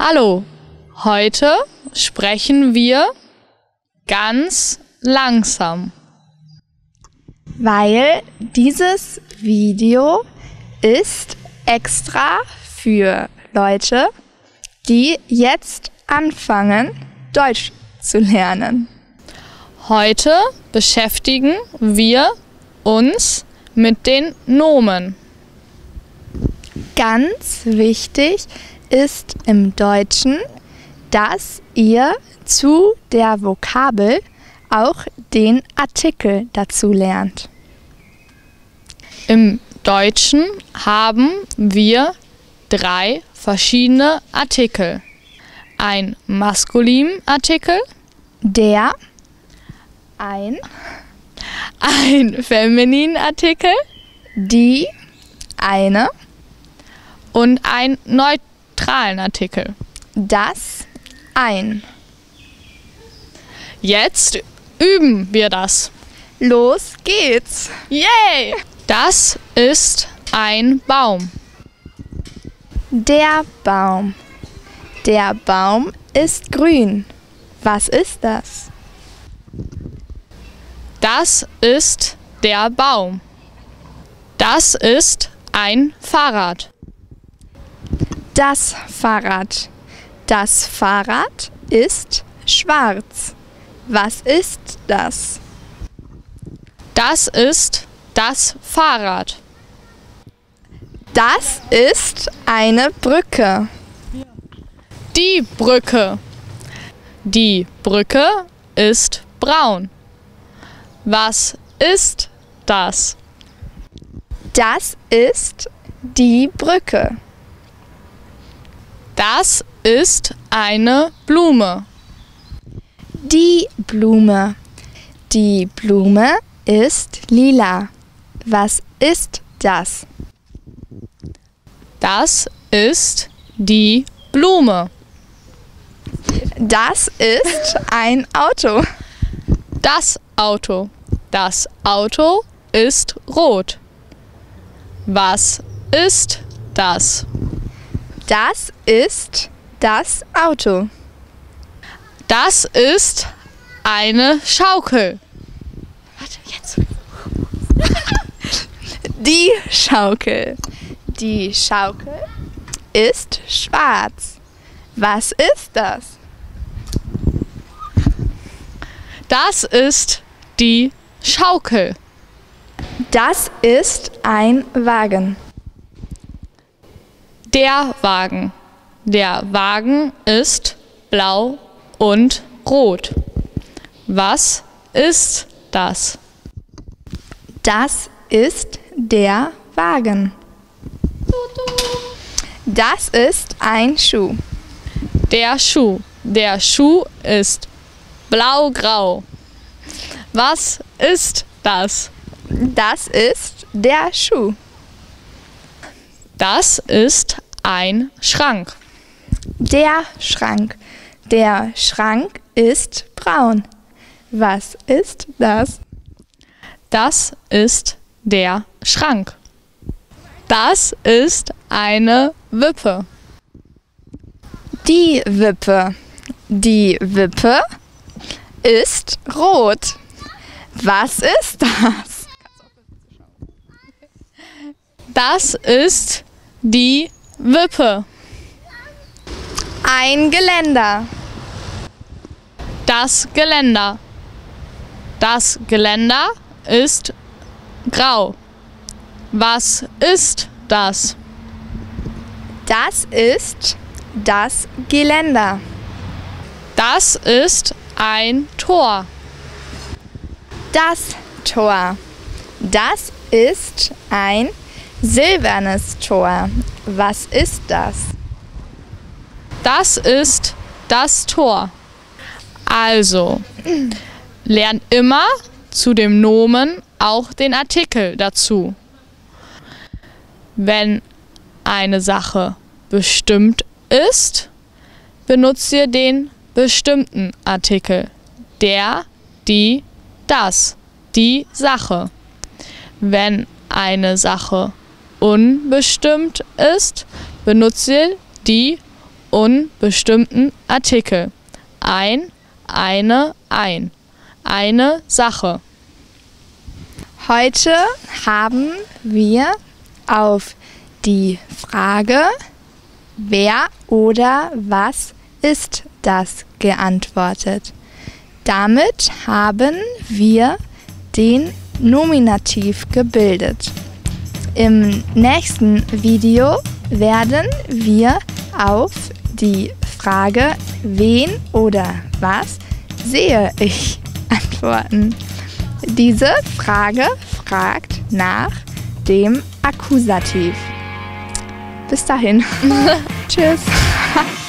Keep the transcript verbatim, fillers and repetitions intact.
Hallo, heute sprechen wir ganz langsam. Weil dieses Video ist extra für Leute, die jetzt anfangen, Deutsch zu lernen. Heute beschäftigen wir uns mit den Nomen. Ganz wichtig ist im Deutschen, dass ihr zu der Vokabel auch den Artikel dazu lernt. Im Deutschen haben wir drei verschiedene Artikel. Ein Maskulinartikel, Der, ein, ein Femininartikel die, eine, und ein neutralen Artikel. das, ein. Jetzt üben wir das. Los geht's! Yay! Das ist ein Baum. Der Baum. Der Baum ist grün. Was ist das? Das ist der Baum. Das ist ein Fahrrad. Das Fahrrad. Das Fahrrad ist schwarz. Was ist das? Das ist das Fahrrad. Das ist eine Brücke. Die Brücke. Die Brücke ist braun. Was ist das? Das ist die Brücke. Das ist eine Blume. Die Blume. Die Blume ist lila. Was ist das? Das ist die Blume. Das ist ein Auto. Das Auto. Das Auto ist rot. Was ist das? Das ist das Auto. Das ist eine Schaukel. Warte, jetzt. Die Schaukel. Die Schaukel ist schwarz. Was ist das? Das ist die Schaukel. Das ist ein Wagen. Der Wagen. Der Wagen ist blau und rot. Was ist das? Das ist der Wagen. Das ist ein Schuh. Der Schuh. Der Schuh ist blau-grau. Was ist das? Das ist der Schuh. Das ist ein Schrank. Der Schrank. Der Schrank ist braun. Was ist das? Das ist der Schrank. Das ist eine Wippe. Die Wippe. Die Wippe ist rot. Was ist das? Das ist die Wippe. Ein Geländer. Das Geländer. Das Geländer ist grau. Was ist das? Das ist das Geländer. Das ist ein Tor. Das Tor. Das ist ein silbernes Tor. Was ist das? Das ist das Tor. Also, lern immer zu dem Nomen auch den Artikel dazu. Wenn eine Sache bestimmt ist, benutzt ihr den bestimmten Artikel. Der, die, das, die Sache. Wenn eine Sache unbestimmt ist, benutzt ihr die unbestimmten Artikel. Ein, eine, ein. Eine Sache. Heute haben wir auf die Frage, wer oder was ist das, geantwortet. Damit haben wir den Nominativ gebildet. Im nächsten Video werden wir auf die Frage, wen oder was sehe ich, antworten. Diese Frage fragt nach dem Akkusativ. Bis dahin. Tschüss.